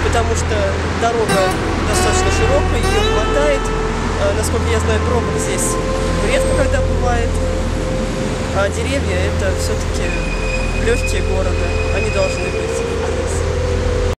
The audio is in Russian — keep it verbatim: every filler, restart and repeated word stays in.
потому что дорога достаточно широкая, ее хватает. Насколько я знаю, пробок здесь редко когда бывает. А деревья — это все-таки легкие города, они должны быть.